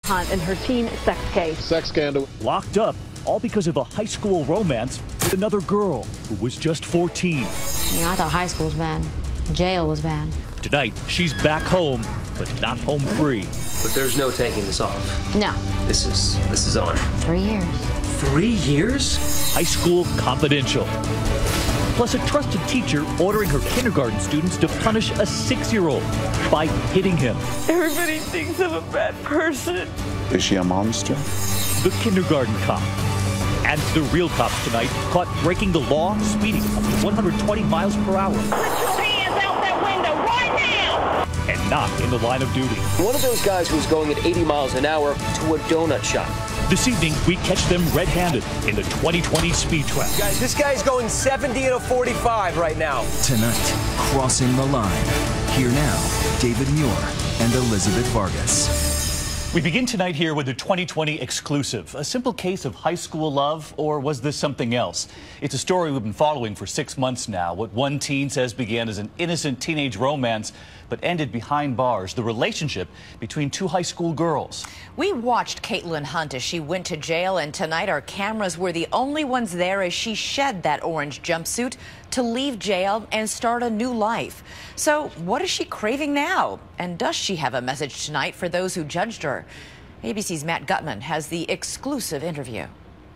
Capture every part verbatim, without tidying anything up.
Hunt and her teen sex case. Sex scandal. Locked up, all because of a high school romance with another girl who was just fourteen. You know, I thought high school was bad. Jail was bad. Tonight, she's back home, but not home free. But there's no taking this off. No. This is, this is on. Three years. Three years? High School Confidential. Plus a trusted teacher ordering her kindergarten students to punish a six-year-old by hitting him. Everybody thinks I'm a bad person. Is she a monster? The kindergarten cop. And the real cops tonight caught breaking the law, speeding up to one hundred twenty miles per hour. Put your hands out that window right now! And not in the line of duty. One of those guys was going at eighty miles an hour to a donut shop. This evening, we catch them red-handed in the twenty twenty speed trap. Guys, this guy's going seventy and a forty-five right now. Tonight, Crossing the Line. Here now, David Muir and Elizabeth Vargas. We begin tonight here with the twenty twenty exclusive. A simple case of high school love, or was this something else? It's a story we've been following for six months now. What one teen says began as an innocent teenage romance, but ended behind bars. The relationship between two high school girls. We watched Caitlin Hunt as she went to jail, and tonight our cameras were the only ones there as she shed that orange jumpsuit to leave jail and start a new life. So what is she craving now? And does she have a message tonight for those who judged her? A B C's Matt Gutman has the exclusive interview.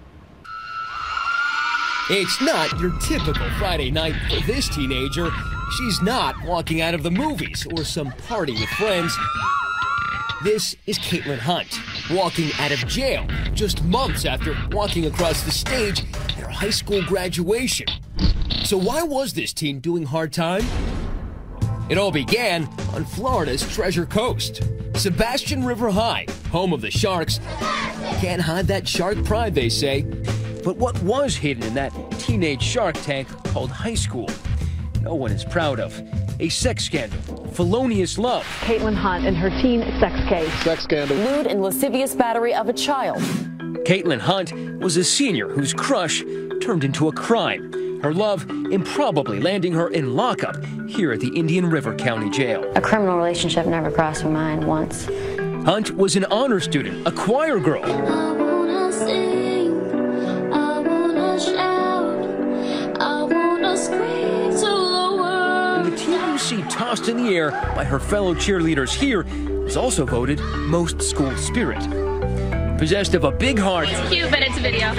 It's not your typical Friday night for this teenager. She's not walking out of the movies or some party with friends. This is Caitlin Hunt, walking out of jail just months after walking across the stage at her high school graduation. So why was this teen doing hard time? It all began on Florida's Treasure Coast. Sebastian River High, home of the Sharks. Can't hide that shark pride, they say. But what was hidden in that teenage shark tank called high school? No one is proud of. A sex scandal, felonious love. Caitlin Hunt and her teen sex case. Sex scandal. Lewd and lascivious battery of a child. Caitlin Hunt was a senior whose crush turned into a crime. Her love improbably landing her in lockup here at the Indian River County Jail. A criminal relationship never crossed my mind once. Hunt was an honor student, a choir girl. I wanna sing, I wanna shout, I wanna scream to the world. And the teen you see tossed in the air by her fellow cheerleaders here was also voted most school spirit. Possessed of a big heart. It's cute, but it's a video.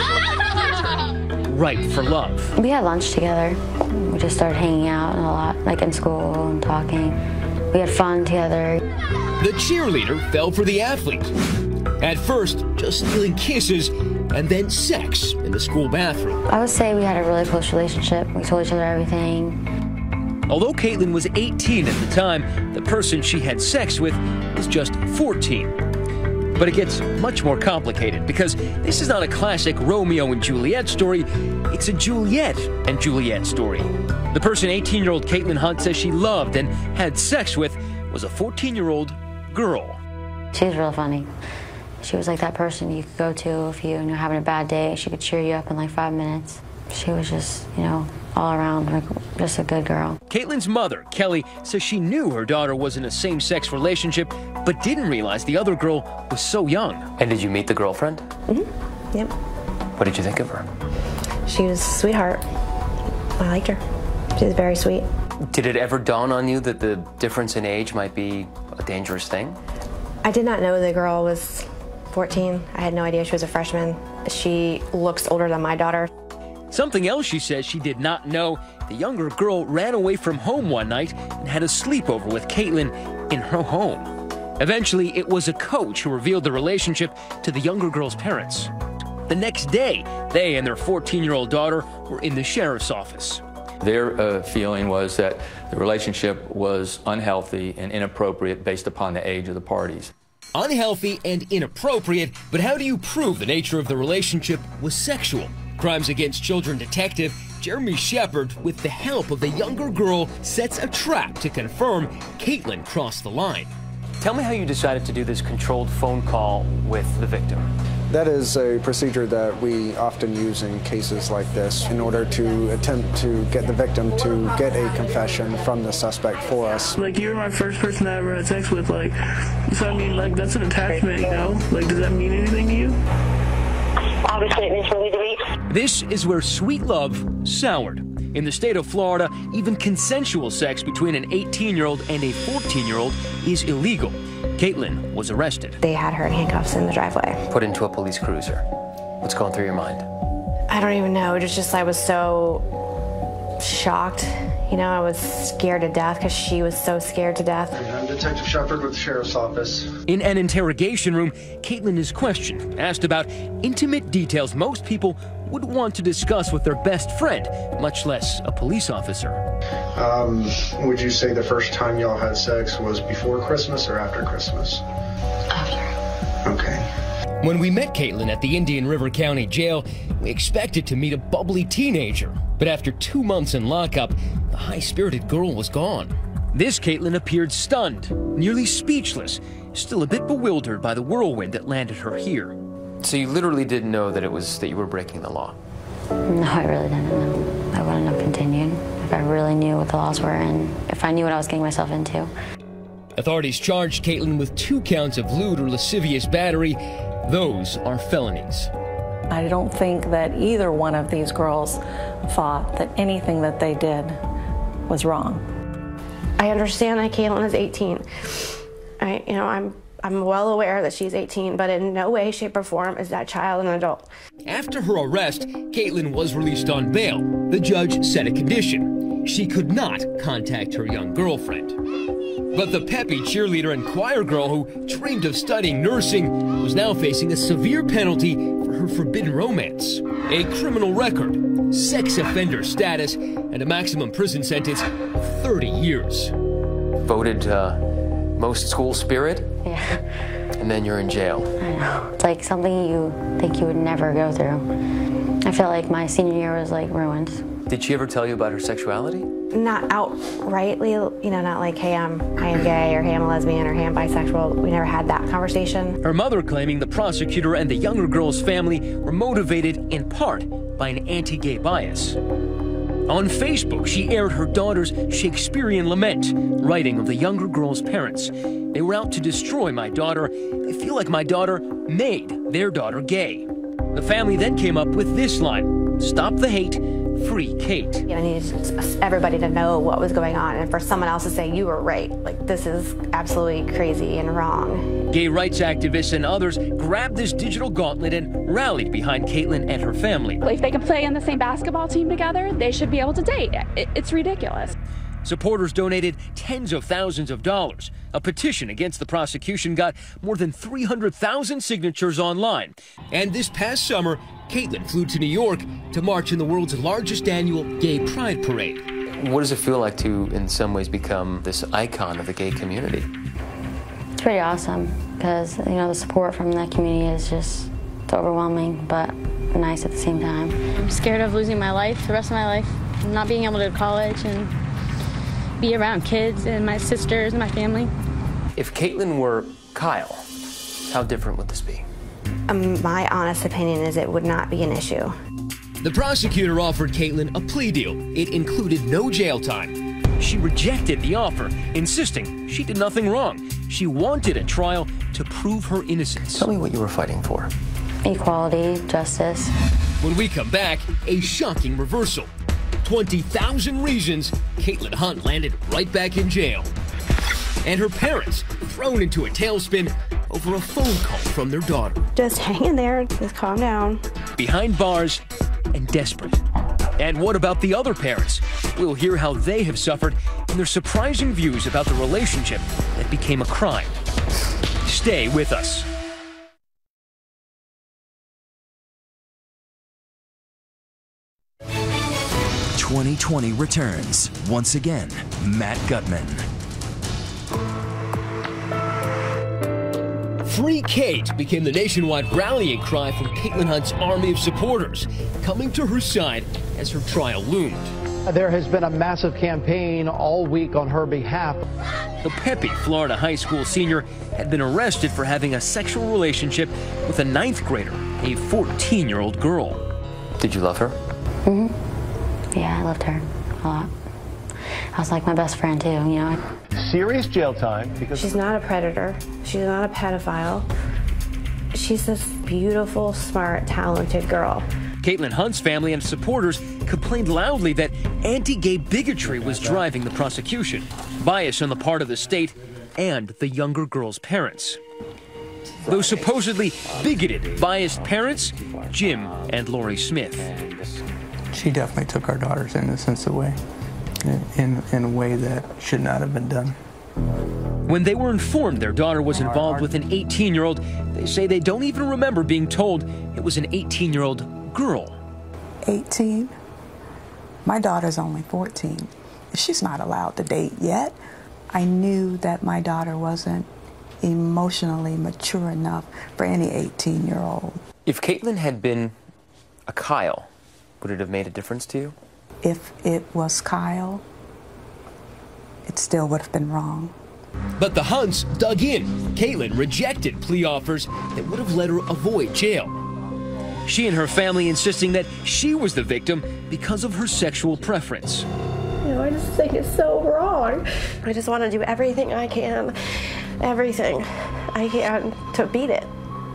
Ripe for love. We had lunch together. We just started hanging out a lot, like in school and talking. We had fun together. The cheerleader fell for the athlete. At first, just stealing kisses, and then sex in the school bathroom. I would say we had a really close relationship. We told each other everything. Although Caitlin was eighteen at the time, the person she had sex with was just fourteen. But it gets much more complicated because this is not a classic Romeo and Juliet story. It's a Juliet and Juliet story. The person eighteen-year-old Caitlin Hunt says she loved and had sex with was a fourteen-year-old girl. She was real funny. She was like that person you could go to if you, you know, having a bad day. She could cheer you up in like five minutes. She was just, you know, all around, like, just a good girl. Caitlin's mother, Kelly, says she knew her daughter was in a same-sex relationship, but didn't realize the other girl was so young. And did you meet the girlfriend? Mm-hmm. Yep. What did you think of her? She was a sweetheart. I liked her. She was very sweet. Did it ever dawn on you that the difference in age might be a dangerous thing? I did not know the girl was fourteen. I had no idea she was a freshman. She looks older than my daughter. Something else she says she did not know, the younger girl ran away from home one night and had a sleepover with Caitlin in her home. Eventually, it was a coach who revealed the relationship to the younger girl's parents. The next day, they and their fourteen-year-old daughter were in the sheriff's office. Their uh, feeling was that the relationship was unhealthy and inappropriate based upon the age of the parties. Unhealthy and inappropriate, but how do you prove the nature of the relationship was sexual? Crimes Against Children detective Jeremy Shepard, with the help of the younger girl, sets a trap to confirm Caitlin crossed the line. Tell me how you decided to do this controlled phone call with the victim. That is a procedure that we often use in cases like this in order to attempt to get the victim to get a confession from the suspect for us. Like, you're my first person I ever had sex with, like, so I mean, like, that's an attachment, you know? Like, does that mean anything to you? Obviously, it means for me to me. This is where sweet love soured. In the state of Florida, even consensual sex between an eighteen-year-old and a fourteen-year-old is illegal. Caitlin was arrested. They had her in handcuffs in the driveway. Put into a police cruiser. What's going through your mind? I don't even know. It's just I was so shocked. You know, I was scared to death because she was so scared to death. I'm Detective Shepard with the Sheriff's Office. In an interrogation room, Caitlin is questioned, asked about intimate details most people would want to discuss with their best friend, much less a police officer. Um, would you say the first time y'all had sex was before Christmas or after Christmas? After. Okay. When we met Caitlin at the Indian River County Jail, we expected to meet a bubbly teenager. But after two months in lockup, the high-spirited girl was gone. This Caitlin appeared stunned, nearly speechless, still a bit bewildered by the whirlwind that landed her here. So you literally didn't know that it was that you were breaking the law? No, I really didn't know. I wouldn't have continued if I really knew what the laws were and if I knew what I was getting myself into. Authorities charged Caitlin with two counts of lewd or lascivious battery. Those are felonies. I don't think that either one of these girls thought that anything that they did was wrong. I understand that Caitlin is eighteen. I, you know, I'm I'm well aware that she's eighteen, but in no way, shape, or form is that child an adult. After her arrest, Caitlin was released on bail. The judge set a condition. She could not contact her young girlfriend. But the peppy cheerleader and choir girl who dreamed of studying nursing was now facing a severe penalty for her forbidden romance. A criminal record, sex offender status, and a maximum prison sentence of thirty years. Voted uh, most school spirit? Yeah. And then you're in jail. I know. It's like something you think you would never go through. I felt like my senior year was like ruined. Did she ever tell you about her sexuality? Not outrightly, you know, not like, hey, I'm, I am gay, or hey, I'm a lesbian, or hey, I'm bisexual. We never had that conversation. Her mother claiming the prosecutor and the younger girl's family were motivated in part by an anti-gay bias. On Facebook, she aired her daughter's Shakespearean lament, writing of the younger girl's parents. They were out to destroy my daughter. They feel like my daughter made their daughter gay. The family then came up with this line: stop the hate, free Kate. I needed everybody to know what was going on, and for someone else to say, you were right. Like, this is absolutely crazy and wrong. Gay rights activists and others grabbed this digital gauntlet and rallied behind Caitlin and her family. If they can play on the same basketball team together, they should be able to date. It's ridiculous. Supporters donated tens of thousands of dollars. A petition against the prosecution got more than three hundred thousand signatures online. And this past summer, Caitlin flew to New York to march in the world's largest annual gay pride parade. What does it feel like to, in some ways, become this icon of the gay community? It's pretty awesome because, you know, the support from the community is just it's overwhelming, but nice at the same time. I'm scared of losing my life, the rest of my life, not being able to go to college and be around kids and my sisters and my family. If Caitlin were Kyle, how different would this be? Um, my honest opinion is it would not be an issue. The prosecutor offered Caitlin a plea deal. It included no jail time. She rejected the offer, insisting she did nothing wrong. She wanted a trial to prove her innocence. Tell me what you were fighting for. Equality, justice. When we come back, a shocking reversal. twenty thousand reasons Caitlin Hunt landed right back in jail. And her parents thrown into a tailspin over a phone call from their daughter. Just hang in there, just calm down. Behind bars and desperate. And what about the other parents? We'll hear how they have suffered and their surprising views about the relationship that became a crime. Stay with us. twenty twenty returns. Once again, Matt Gutman. Free Kate became the nationwide rallying cry from Caitlin Hunt's army of supporters, coming to her side as her trial loomed. There has been a massive campaign all week on her behalf. The peppy Florida high school senior had been arrested for having a sexual relationship with a ninth grader, a fourteen-year-old girl. Did you love her? Mm-hmm. Yeah, I loved her a lot. I was like my best friend too, you know. Serious jail time because she's not a predator. She's not a pedophile. She's this beautiful, smart, talented girl. Caitlin Hunt's family and supporters complained loudly that anti-gay bigotry was driving the prosecution, bias on the part of the state and the younger girl's parents. Those supposedly bigoted, biased parents, Jim and Lori Smith. She definitely took our daughter's innocence away in, in, in a way that should not have been done. When they were informed their daughter was involved with an eighteen-year-old, they say they don't even remember being told it was an eighteen-year-old girl. eighteen? My daughter's only fourteen. She's not allowed to date yet. I knew that my daughter wasn't emotionally mature enough for any eighteen-year-old. If Caitlin had been a Kyle, would it have made a difference to you? If it was Kyle, it still would have been wrong. But the Hunts dug in. Caitlin rejected plea offers that would have let her avoid jail. She and her family insisting that she was the victim because of her sexual preference. You know, I just think it's so wrong. I just want to do everything I can, everything I can to beat it,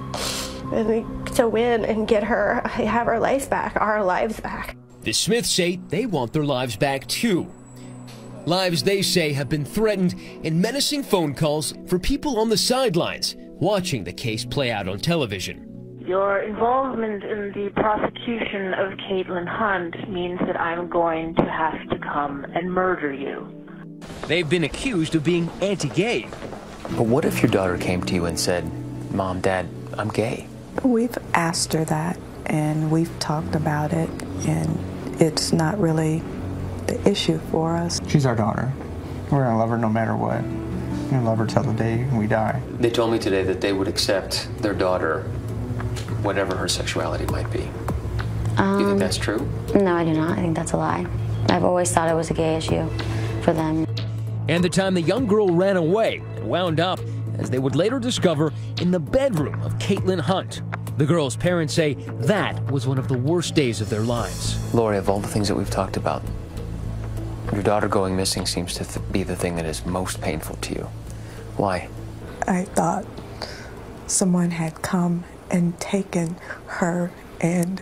and to win and get her, have her life back, our lives back. The Smiths say they want their lives back too. Lives they say have been threatened in menacing phone calls for people on the sidelines watching the case play out on television. Your involvement in the prosecution of Caitlin Hunt means that I'm going to have to come and murder you. They've been accused of being anti-gay. But what if your daughter came to you and said, Mom, Dad, I'm gay? We've asked her that, and we've talked about it, and it's not really the issue for us. She's our daughter. We're gonna love her no matter what. We're gonna love her till the day we die. They told me today that they would accept their daughter, whatever her sexuality might be. Um, do you think that's true? No, I do not. I think that's a lie. I've always thought it was a gay issue for them. And the time the young girl ran away and wound up, as they would later discover, in the bedroom of Caitlin Hunt. The girl's parents say that was one of the worst days of their lives. Lori, of all the things that we've talked about, your daughter going missing seems to th be the thing that is most painful to you. Why? I thought someone had come and taken her, and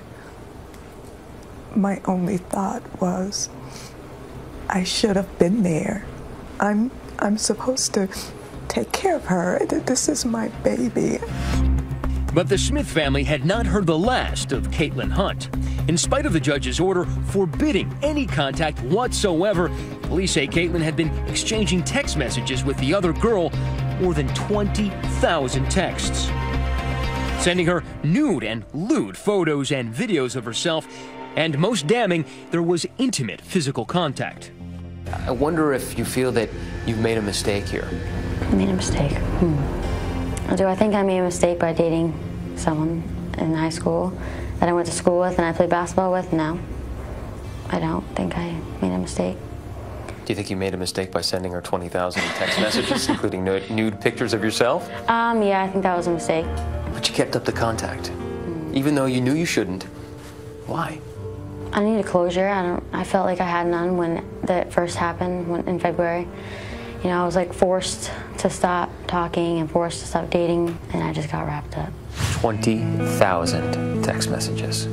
my only thought was, I should have been there. I'm, I'm supposed to take care of her. This is my baby. But the Smith family had not heard the last of Caitlin Hunt. In spite of the judge's order forbidding any contact whatsoever, police say Caitlin had been exchanging text messages with the other girl, more than twenty thousand texts, sending her nude and lewd photos and videos of herself, and most damning, there was intimate physical contact. I wonder if you feel that you've made a mistake here. I made a mistake. Hmm. Do I think I made a mistake by dating someone in high school that I went to school with and I played basketball with? No. I don't think I made a mistake. Do you think you made a mistake by sending her twenty thousand text messages, including nude, nude pictures of yourself? Um, yeah, I think that was a mistake. But you kept up the contact, mm. even though you knew you shouldn't. Why? I needed closure. I don't. I felt like I had none when that first happened when, in February. You know, I was like forced to stop talking and forced to stop dating, and I just got wrapped up. twenty thousand text messages.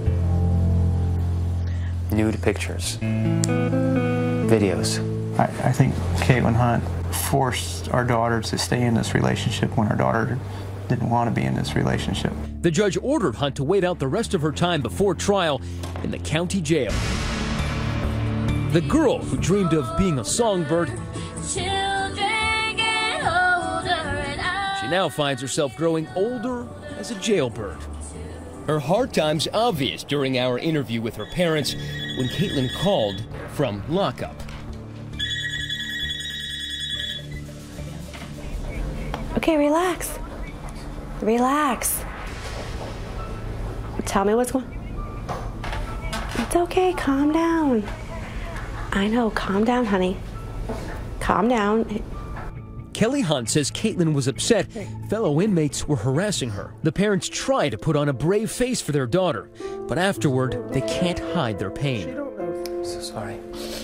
Nude pictures. Videos. I, I think Caitlin Hunt forced our daughter to stay in this relationship when our daughter didn't want to be in this relationship. The judge ordered Hunt to wait out the rest of her time before trial in the county jail. The girl who dreamed of being a songbird, she now finds herself growing older as a jailbird. Her hard times obvious during our interview with her parents when Caitlin called from lockup. Okay, relax. Relax. Tell me what's going on. It's okay, calm down. I know, calm down, honey. Calm down. Kelly Hunt says Caitlin was upset fellow inmates were harassing her. The parents try to put on a brave face for their daughter, but afterward, they can't hide their pain. So sorry.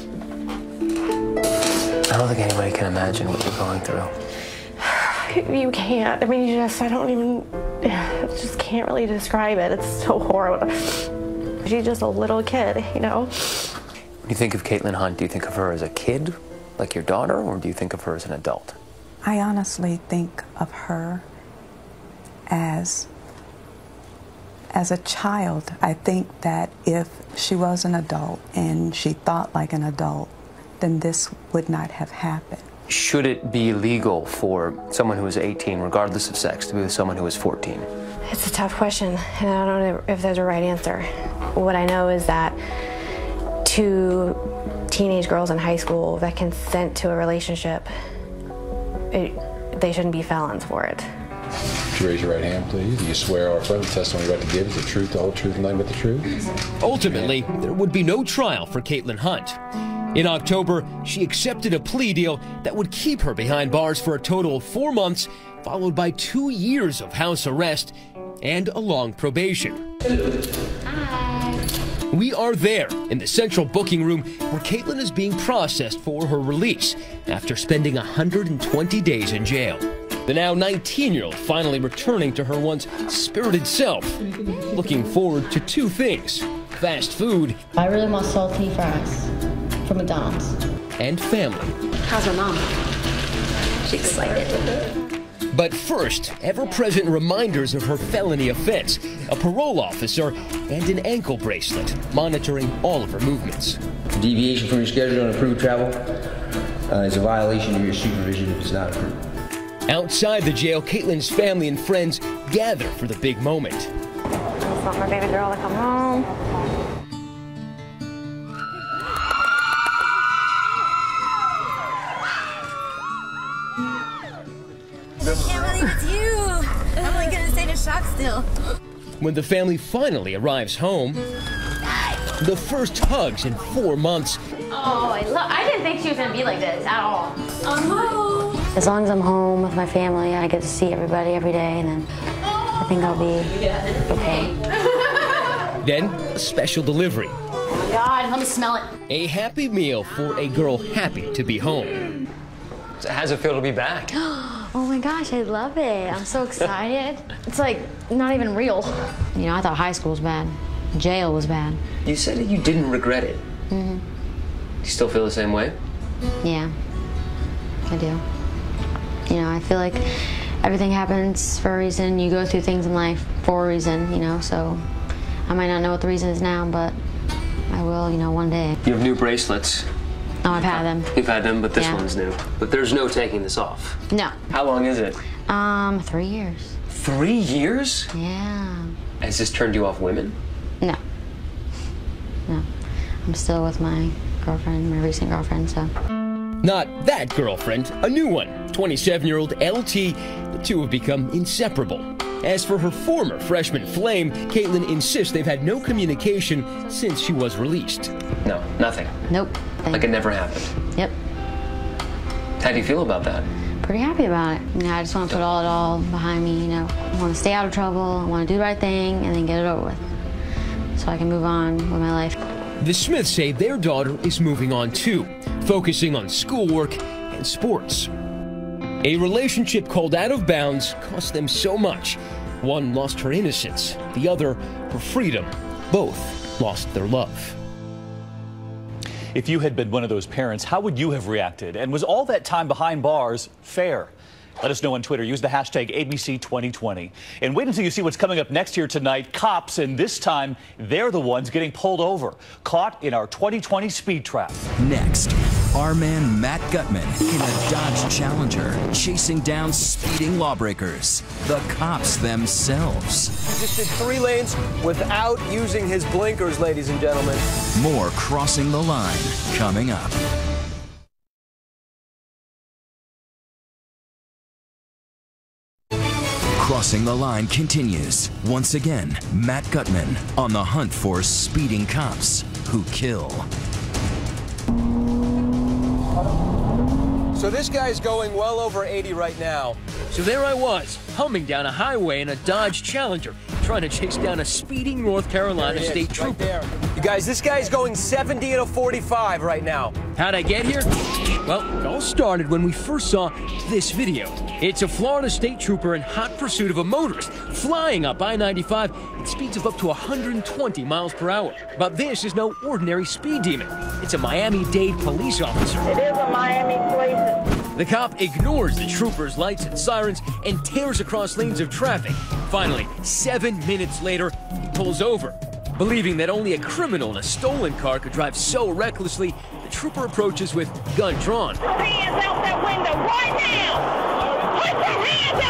I don't think anybody can imagine what you're going through. You can't. I mean, you just, I don't even, I just can't really describe it. It's so horrible. She's just a little kid, you know? When you think of Caitlin Hunt, do you think of her as a kid, like your daughter, or do you think of her as an adult? I honestly think of her as, as a child. I think that if she was an adult and she thought like an adult, then this would not have happened. Should it be legal for someone who is eighteen, regardless of sex, to be with someone who is fourteen? It's a tough question, and I don't know if there's a right answer. What I know is that two teenage girls in high school that consent to a relationship, it, they shouldn't be felons for it. Would you raise your right hand, please? Do you swear or affirm the testimony you're about to give is the truth, the whole truth, and nothing but the truth? Ultimately, there would be no trial for Caitlin Hunt. In October, she accepted a plea deal that would keep her behind bars for a total of four months, followed by two years of house arrest and a long probation. Hi. We are there in the central booking room where Caitlin is being processed for her release after spending one hundred twenty days in jail. The now nineteen-year-old finally returning to her once spirited self, looking forward to two things: fast food. I really want salty fries from McDonald's. And family. How's my mom? She's excited. But first, ever-present reminders of her felony offense, a parole officer, and an ankle bracelet monitoring all of her movements. Deviation from your schedule and approved travel uh, is a violation of your supervision if it's not approved. Outside the jail, Caitlin's family and friends gather for the big moment. I just want my baby girl to come home. I can't believe it's you. I'm like gonna stay in shock still. When the family finally arrives home, the first hugs in four months. Oh, I love. I didn't think she was gonna be like this at all. I'm home. As long as I'm home with my family, I get to see everybody every day, and then I think I'll be okay. Then a special delivery. Oh my God, let me smell it. A happy meal for a girl happy to be home. So how's it feel to be back? Oh my gosh, I love it. I'm so excited. It's like not even real. You know, I thought high school was bad. Jail was bad. You said that you didn't regret it. Mm-hmm. You still feel the same way? Yeah, I do. You know, I feel like everything happens for a reason. You go through things in life for a reason, you know, so I might not know what the reason is now, but I will, you know, one day. You have new bracelets. Oh, I've had them. You've had them, but this Yeah. one's new. But there's no taking this off. No. How long is it? Um, three years. Three years? Yeah. Has this turned you off women? No. No. I'm still with my girlfriend, my recent girlfriend, so. Not that girlfriend, a new one, twenty-seven-year-old L T. The two have become inseparable. As for her former freshman flame, Caitlin insists they've had no communication since she was released. No, nothing. Nope. Like it never happened. Yep. How do you feel about that? Pretty happy about it. You know, I just want to put all it all behind me, you know. I want to stay out of trouble, I want to do the right thing, and then get it over with. So I can move on with my life. The Smiths say their daughter is moving on too, focusing on schoolwork and sports. A relationship called out of bounds cost them so much. One lost her innocence, the other her freedom. Both lost their love. If you had been one of those parents, how would you have reacted? And was all that time behind bars fair? Let us know on Twitter. Use the hashtag A B C twenty twenty. And wait until you see what's coming up next here tonight. Cops, and this time, they're the ones getting pulled over. Caught in our twenty twenty speed trap. Next, our man Matt Gutman in a Dodge Challenger chasing down speeding lawbreakers. The cops themselves. He just did three lanes without using his blinkers, ladies and gentlemen. More Crossing the Line coming up. Crossing the Line continues. Once again, Matt Gutman on the hunt for speeding cops who kill. So this guy's going well over eighty right now. So there I was, humming down a highway in a Dodge Challenger, trying to chase down a speeding North Carolina There he state is, trooper. right there. You guys, this guy's going seventy and a forty-five right now. How'd I get here? Well, it all started when we first saw this video. It's a Florida state trooper in hot pursuit of a motorist, flying up I ninety-five at speeds of up to one hundred twenty miles per hour. But this is no ordinary speed demon. It's a Miami-Dade police officer. It is a Miami police. The cop ignores the trooper's lights and sirens and tears across lanes of traffic. Finally, seven minutes later, he pulls over. Believing that only a criminal in a stolen car could drive so recklessly, the trooper approaches with gun drawn. Put your hands out that window right now! Put your hands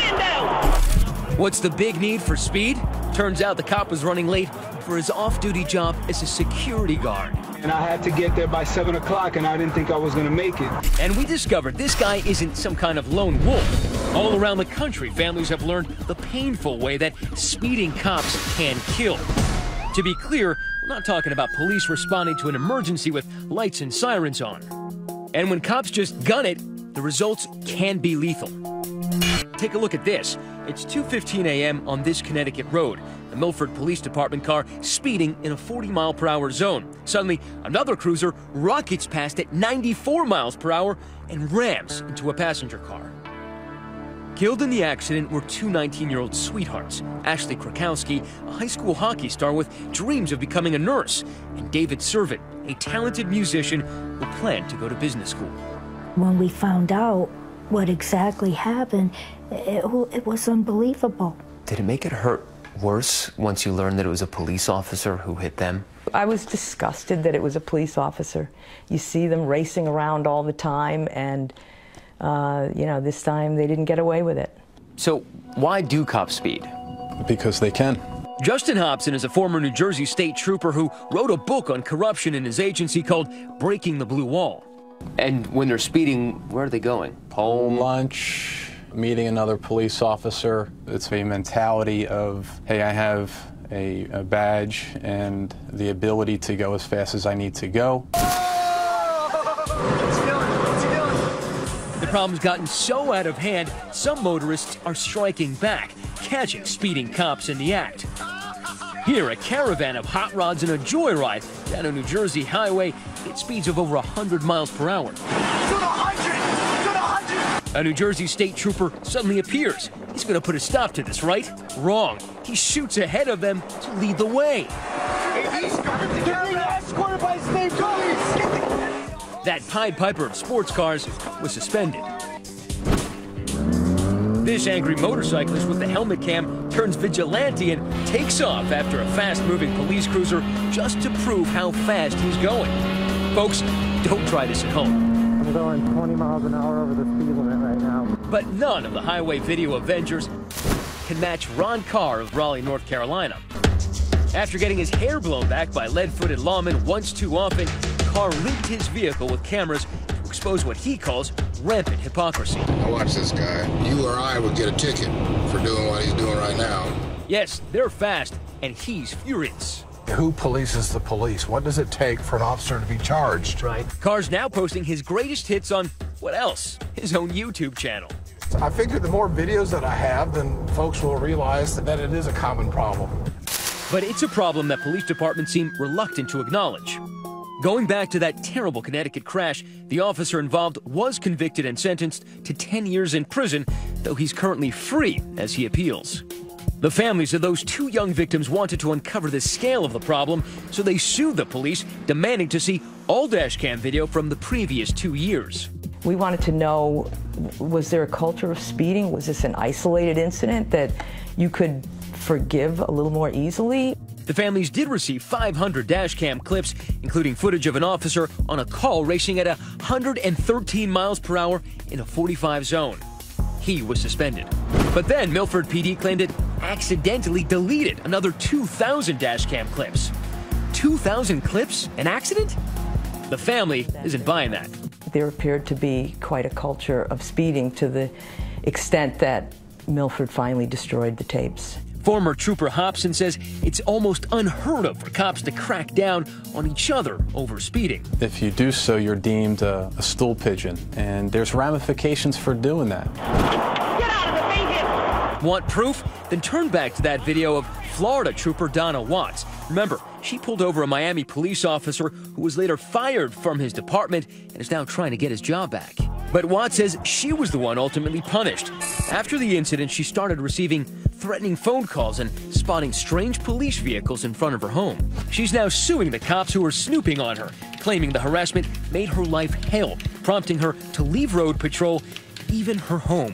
out the window! What's the big need for speed? Turns out the cop was running late for his off-duty job as a security guard. And I had to get there by seven o'clock, and I didn't think I was going to make it. And we discovered this guy isn't some kind of lone wolf. All around the country, families have learned the painful way that speeding cops can kill. To be clear, we're not talking about police responding to an emergency with lights and sirens on. And when cops just gun it, the results can be lethal. Take a look at this. It's two fifteen a m on this Connecticut road. The Milford Police Department car speeding in a forty mile per hour zone. Suddenly, another cruiser rockets past at ninety-four miles per hour and rams into a passenger car. Killed in the accident were two nineteen-year-old sweethearts, Ashley Krakowski, a high school hockey star with dreams of becoming a nurse, and David Servit, a talented musician who planned to go to business school. When we found out what exactly happened, it, it was unbelievable. Did it make it hurt worse once you learned that it was a police officer who hit them? I was disgusted that it was a police officer. You see them racing around all the time, and uh, you know, this time they didn't get away with it. So why do cops speed? Because they can. Justin Hobson is a former New Jersey state trooper who wrote a book on corruption in his agency called Breaking the Blue Wall. And when they're speeding, where are they going? Home, lunch, meeting another police officer. It's a mentality of, hey, I have a, a badge and the ability to go as fast as I need to go. The problem's gotten so out of hand, some motorists are striking back, catching speeding cops in the act. Here, a caravan of hot rods and a joyride down a New Jersey highway at speeds of over one hundred miles per hour. A New Jersey state trooper suddenly appears. He's going to put a stop to this, right? Wrong. He shoots ahead of them to lead the way. That Pied Piper of sports cars was suspended. This angry motorcyclist with the helmet cam turns vigilante and takes off after a fast-moving police cruiser just to prove how fast he's going. Folks, don't try this at home. I'm going twenty miles an hour over the speed limit right now. But none of the highway video Avengers can match Ron Carr of Raleigh, North Carolina. After getting his hair blown back by lead-footed lawmen once too often, Carr linked his vehicle with cameras to expose what he calls rampant hypocrisy. I watch this guy. You or I would get a ticket for doing what he's doing right now. Yes, they're fast, and he's furious. Who polices the police? What does it take for an officer to be charged? Right. Carr's now posting his greatest hits on, what else? His own YouTube channel. I figure the more videos that I have, then folks will realize that it is a common problem. But it's a problem that police departments seem reluctant to acknowledge. Going back to that terrible Connecticut crash, the officer involved was convicted and sentenced to ten years in prison, though he's currently free as he appeals. The families of those two young victims wanted to uncover the scale of the problem, so they sued the police, demanding to see all dash cam video from the previous two years. We wanted to know, was there a culture of speeding? Was this an isolated incident that you could forgive a little more easily? The families did receive five hundred dash cam clips, including footage of an officer on a call racing at one hundred thirteen miles per hour in a forty-five zone. He was suspended. But then Milford P D claimed it accidentally deleted another two thousand dash cam clips. two thousand clips? An accident? The family isn't buying that. There appeared to be quite a culture of speeding to the extent that Milford finally destroyed the tapes. Former Trooper Hobson says it's almost unheard of for cops to crack down on each other over speeding. If you do so, you're deemed a, a stool pigeon, and there's ramifications for doing that. Want proof? Then turn back to that video of Florida Trooper Donna Watts. Remember, she pulled over a Miami police officer who was later fired from his department and is now trying to get his job back. But Watts says she was the one ultimately punished. After the incident, she started receiving threatening phone calls and spotting strange police vehicles in front of her home. She's now suing the cops who were snooping on her, claiming the harassment made her life hell, prompting her to leave road patrol, even her home.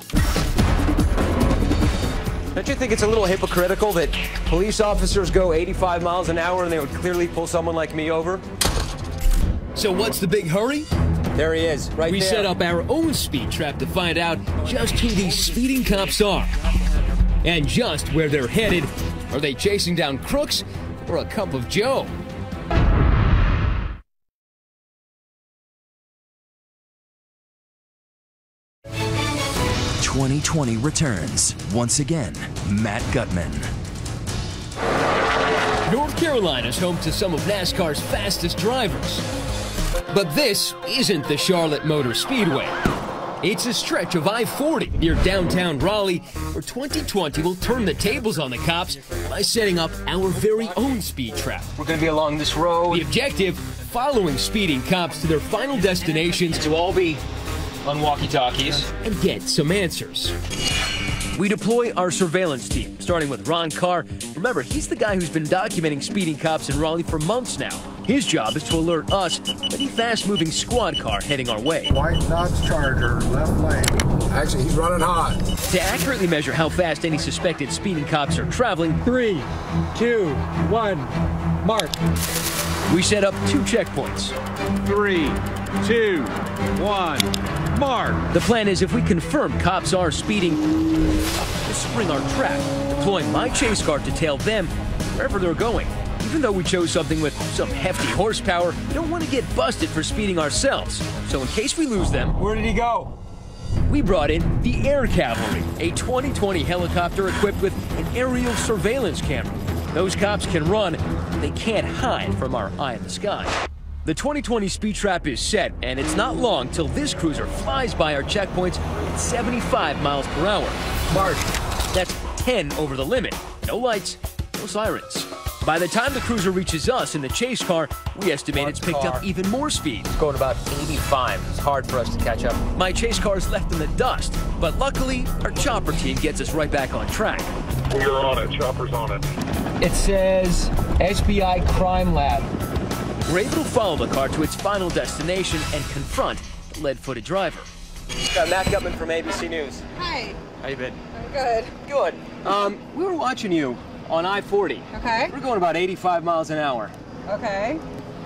Don't you think it's a little hypocritical that police officers go eighty-five miles an hour and they would clearly pull someone like me over? So what's the big hurry? There he is, right we there. We set up our own speed trap to find out just who these speeding cops are. And just where they're headed. Are they chasing down crooks or a cup of joe? twenty twenty returns. Once again, Matt Gutman. North Carolina's home to some of NASCAR's fastest drivers. But this isn't the Charlotte Motor Speedway. It's a stretch of I forty near downtown Raleigh, where twenty twenty will turn the tables on the cops by setting up our very own speed trap. We're going to be along this road. The objective, following speeding cops to their final destinations to all be on walkie-talkies and get some answers. We deploy our surveillance team, starting with Ron Carr. Remember, he's the guy who's been documenting speeding cops in Raleigh for months now. His job is to alert us of any fast-moving squad car heading our way. White Dodge Charger, left lane. Actually, he's running hot. To accurately measure how fast any suspected speeding cops are traveling, three, two, one, mark. We set up two checkpoints. Three, two, one, mark. The plan is if we confirm cops are speeding, to spring our trap, deploying my chase car to tail them wherever they're going. Even though we chose something with some hefty horsepower, we don't want to get busted for speeding ourselves. So in case we lose them... Where did he go? We brought in the Air Cavalry, a twenty twenty helicopter equipped with an aerial surveillance camera. Those cops can run, but they can't hide from our eye in the sky. The twenty twenty speed trap is set, and it's not long till this cruiser flies by our checkpoints at seventy-five miles per hour. Mark, that's ten over the limit. No lights, no sirens. By the time the cruiser reaches us in the chase car, we estimate it's picked up even more speed. It's going about eighty-five. It's hard for us to catch up. My chase car is left in the dust, but luckily, our chopper team gets us right back on track. We're on it. Chopper's on it. It says S B I Crime Lab. We're able to follow the car to its final destination and confront the lead-footed driver. Uh, Matt Gutman from A B C News. Hi. How you been? I'm good. Good. Um, we were watching you on I forty. Okay. We're going about eighty-five miles an hour. Okay.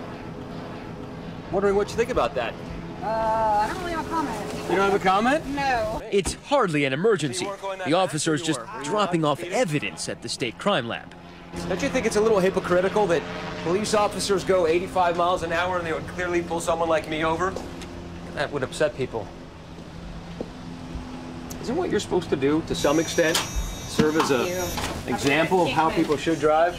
Wondering what you think about that. Uh, I don't really have a comment. You don't have a comment? No. It's hardly an emergency. The officer is just dropping off evidence at the state crime lab. Don't you think it's a little hypocritical that police officers go eighty-five miles an hour and they would clearly pull someone like me over? That would upset people. Isn't what you're supposed to do, to some extent, serve as an example of how people should drive?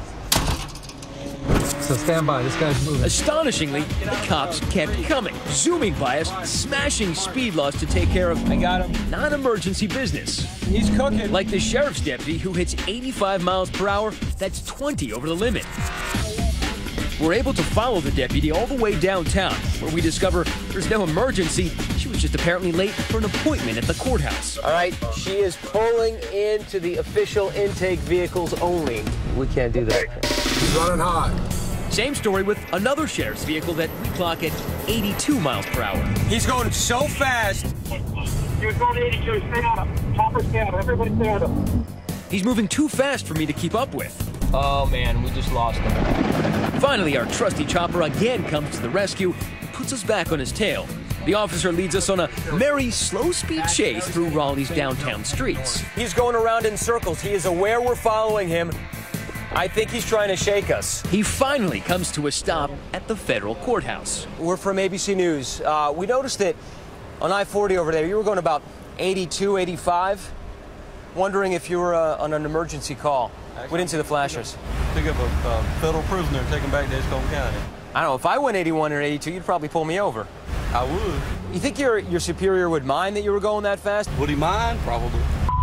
So stand by, this guy's moving. Astonishingly, the cops kept coming, zooming by us, smashing speed laws to take care of, I got him, non-emergency business. He's cooking. Like the sheriff's deputy who hits eighty-five miles per hour, that's twenty over the limit. We're able to follow the deputy all the way downtown, where we discover there's no emergency. She was just apparently late for an appointment at the courthouse. All right, she is pulling into the official intake vehicles only. We can't do that. He's running hot. Same story with another sheriff's vehicle that we clock at eighty-two miles per hour. He's going so fast. He was going eighty-two. Stay on him. Chopper, stay on him. Everybody stay on him. He's moving too fast for me to keep up with. Oh, man, we just lost him. Finally, our trusty chopper again comes to the rescue and puts us back on his tail. The officer leads us on a merry, slow-speed chase through Raleigh's downtown streets. He's going around in circles. He is aware we're following him. I think he's trying to shake us. He finally comes to a stop at the federal courthouse. We're from A B C News. Uh, we noticed that on I forty over there, you were going about eighty-two, eighty-five. Wondering if you were uh, on an emergency call. We didn't see the flashers. Pick up a uh, federal prisoner and take him back to Edgecombe County. I don't know, if I went eighty-one or eighty-two, you'd probably pull me over. I would. You think your your superior would mind that you were going that fast? Would he mind? Probably.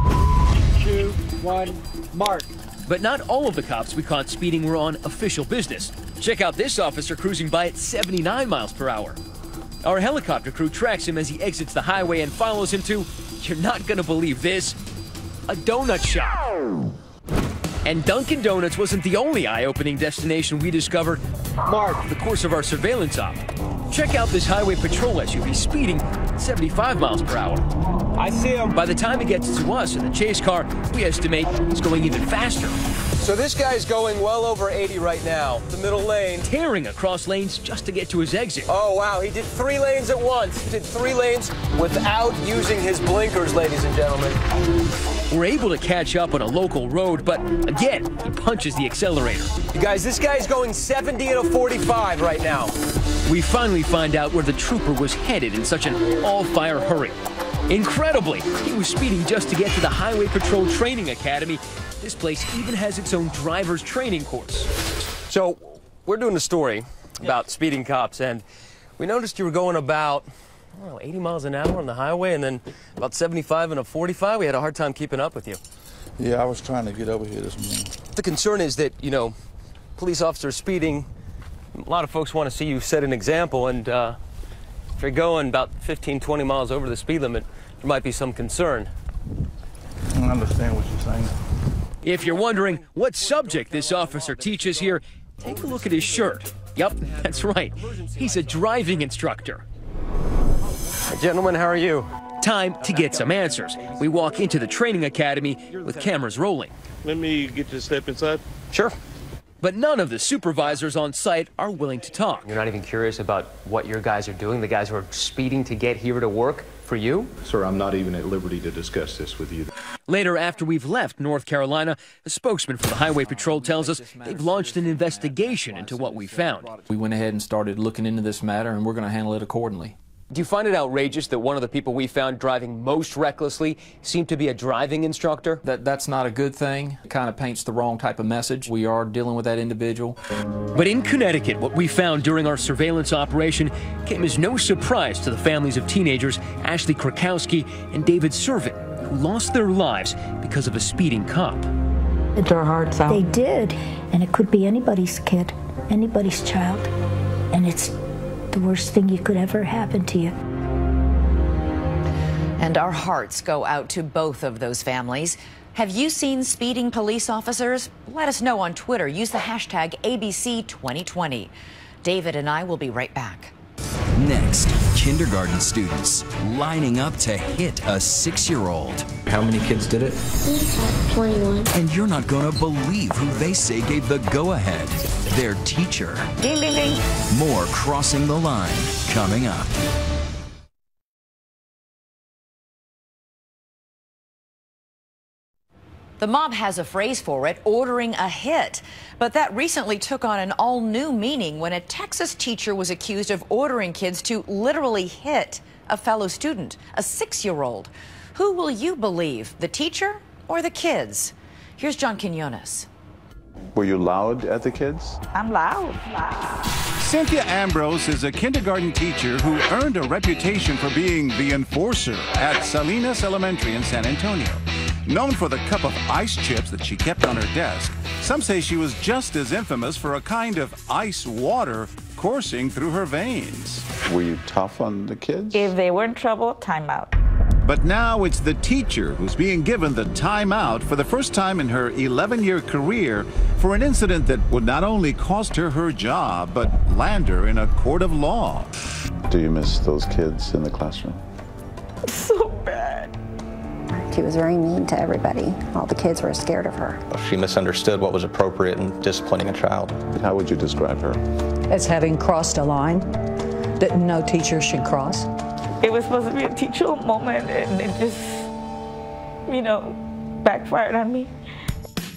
Two, one, mark. But not all of the cops we caught speeding were on official business. Check out this officer cruising by at seventy-nine miles per hour. Our helicopter crew tracks him as he exits the highway and follows him to, you're not gonna believe this, a donut shop. And Dunkin' Donuts wasn't the only eye-opening destination we discovered marked the course of our surveillance op. Check out this highway patrol S U V speeding at seventy-five miles per hour. I see him. By the time he gets to us in the chase car, we estimate he's going even faster. So this guy's going well over eighty right now, the middle lane. Tearing across lanes just to get to his exit. Oh, wow, he did three lanes at once. He did three lanes without using his blinkers, ladies and gentlemen. We're able to catch up on a local road, but again, he punches the accelerator. You guys, this guy's going seventy and a forty-five right now. We finally find out where the trooper was headed in such an all-fire hurry. Incredibly, he was speeding just to get to the Highway Patrol Training Academy. This place even has its own driver's training course. So, we're doing a story about speeding cops, and we noticed you were going about, I don't know, eighty miles an hour on the highway, and then about seventy-five and a forty-five. We had a hard time keeping up with you. Yeah, I was trying to get over here this morning. The concern is that, you know, police officers speeding, a lot of folks want to see you set an example, and uh, if you're going about fifteen, twenty miles over the speed limit, there might be some concern. I understand what you're saying. If you're wondering what subject this officer teaches here, take a look at his shirt. Yup, that's right. He's a driving instructor. Hey, gentlemen, how are you? Time to get some answers. We walk into the training academy with cameras rolling. Let me get you to step inside. Sure. But none of the supervisors on site are willing to talk. You're not even curious about what your guys are doing, the guys who are speeding to get here to work for you? Sir, I'm not even at liberty to discuss this with you. Later, after we've left North Carolina, a spokesman for the Highway Patrol tells us they've launched an investigation into what we found. We went ahead and started looking into this matter, and we're going to handle it accordingly. Do you find it outrageous that one of the people we found driving most recklessly seemed to be a driving instructor? That That's not a good thing. It kind of paints the wrong type of message. We are dealing with that individual. But in Connecticut, what we found during our surveillance operation came as no surprise to the families of teenagers Ashley Krakowski and David Servin, who lost their lives because of a speeding cop. It tore our hearts out. They did, and it could be anybody's kid, anybody's child, and it's the worst thing you could ever happen to you. And our hearts go out to both of those families. Have you seen speeding police officers? Let us know on Twitter. Use the hashtag A B C twenty twenty. David and I will be right back. Next, kindergarten students lining up to hit a six-year-old. How many kids did it? twenty-one. And you're not going to believe who they say gave the go-ahead. Their teacher. Ding, ding, ding. More Crossing the Line coming up. The mob has a phrase for it, ordering a hit. But that recently took on an all-new meaning when a Texas teacher was accused of ordering kids to literally hit a fellow student, a six-year-old. Who will you believe, the teacher or the kids? Here's John Quinones. Were you loud at the kids? I'm loud. loud. Cynthia Ambrose is a kindergarten teacher who earned a reputation for being the enforcer at Salinas Elementary in San Antonio. Known for the cup of ice chips that she kept on her desk, some say she was just as infamous for a kind of ice water coursing through her veins. Were you tough on the kids? If they were in trouble, time out. But now it's the teacher who's being given the timeout for the first time in her eleven-year career for an incident that would not only cost her her job, but land her in a court of law. Do you miss those kids in the classroom? So bad. She was very mean to everybody. All the kids were scared of her. She misunderstood what was appropriate in disciplining a child. How would you describe her? As having crossed a line that no teacher should cross. It was supposed to be a teachable moment, and it just, you know, backfired on me.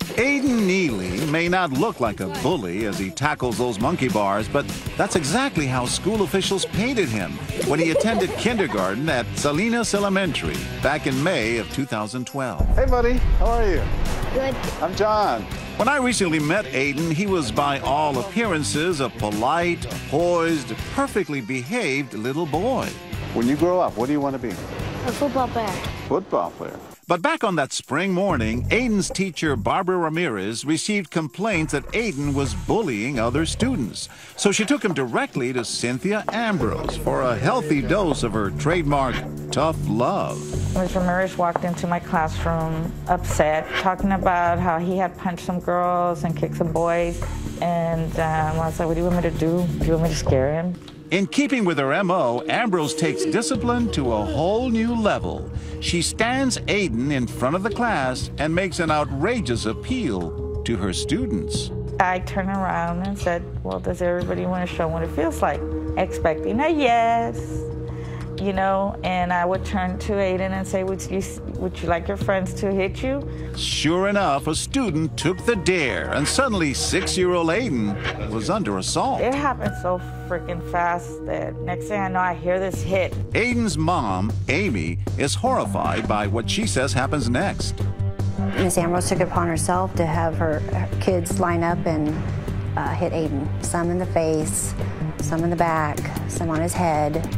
Aiden Neely may not look like a bully as he tackles those monkey bars, but that's exactly how school officials painted him when he attended kindergarten at Salinas Elementary back in May of two thousand twelve. Hey, buddy. How are you? Good. I'm John. When I recently met Aiden, he was by all appearances a polite, poised, perfectly behaved little boy. When you grow up, what do you want to be? A football player. Football player. But back on that spring morning, Aiden's teacher, Barbara Ramirez, received complaints that Aiden was bullying other students. So she took him directly to Cynthia Ambrose for a healthy dose of her trademark tough love. Miz Ramirez walked into my classroom upset, talking about how he had punched some girls and kicked some boys. And um, I was like, what do you want me to do? Do you want me to scare him? In keeping with her M O, Ambrose takes discipline to a whole new level. She stands Aiden in front of the class and makes an outrageous appeal to her students. I turned around and said, well, does everybody want to show what it feels like? Expecting a yes, you know, and I would turn to Aiden and say, would you, would you like your friends to hit you? Sure enough, a student took the dare, and suddenly six-year-old Aiden was under assault. It happened so freaking fast that next thing I know, I hear this hit. Aiden's mom, Amy, is horrified by what she says happens next. Miz Ambrose took it upon herself to have her, her kids line up and uh, hit Aiden. Some in the face, some in the back, some on his head.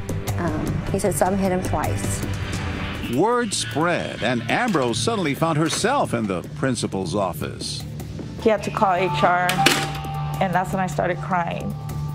Um, he said some hit him twice. Word spread, and Ambrose suddenly found herself in the principal's office. He had to call H R, and that's when I started crying,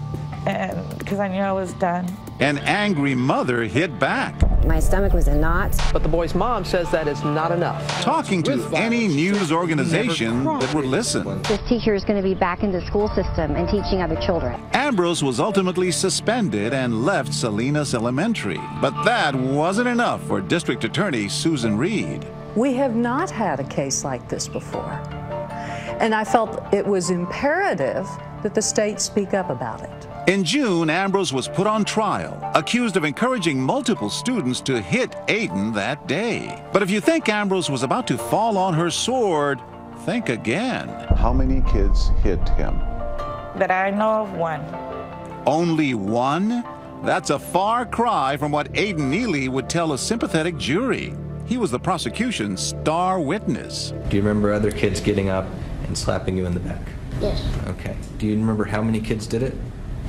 and because I knew I was done. An angry mother hit back. My stomach was in knots. But the boy's mom says that is not enough. Talking to any news organization that would listen. This teacher is going to be back in the school system and teaching other children. Ambrose was ultimately suspended and left Salinas Elementary. But that wasn't enough for District Attorney Susan Reed. We have not had a case like this before. And I felt it was imperative that the state speak up about it. In June, Ambrose was put on trial, accused of encouraging multiple students to hit Aiden that day. But if you think Ambrose was about to fall on her sword, think again. How many kids hit him? That I know of, one. Only one? That's a far cry from what Aiden Neely would tell a sympathetic jury. He was the prosecution's star witness. Do you remember other kids getting up and slapping you in the back? Yes. Okay. Do you remember how many kids did it?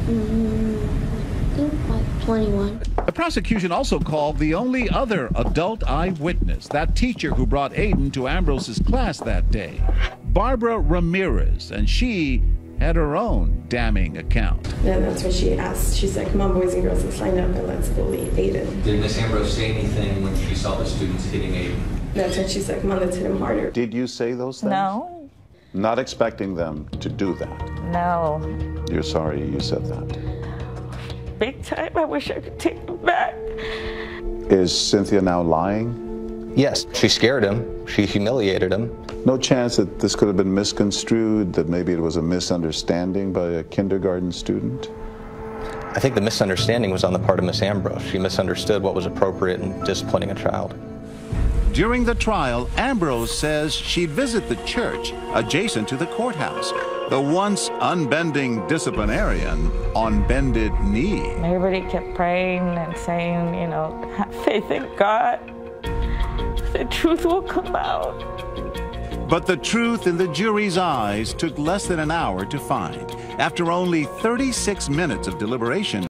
Mm, I think like twenty-one. The prosecution also called the only other adult eyewitness, that teacher who brought Aiden to Ambrose's class that day, Barbara Ramirez, and she had her own damning account. And that's when she asked, she said, come on, boys and girls, let's line up and let's bully Aiden. Did Miss Ambrose say anything when she saw the students hitting Aiden? That's when she said, come on, let's hit him harder. Did you say those things? No. Not expecting them to do that. No. You're sorry you said that. Big time. I wish I could take them back. Is Cynthia now lying? Yes, she scared him. She humiliated him. No chance that this could have been misconstrued, that maybe it was a misunderstanding by a kindergarten student? I think the misunderstanding was on the part of Miss Ambrose. She misunderstood what was appropriate in disciplining a child. During the trial, Ambrose says she'd visit the church adjacent to the courthouse, the once unbending disciplinarian on bended knee. Everybody kept praying and saying, you know, have faith in God. The truth will come out. But the truth in the jury's eyes took less than an hour to find. After only thirty-six minutes of deliberation,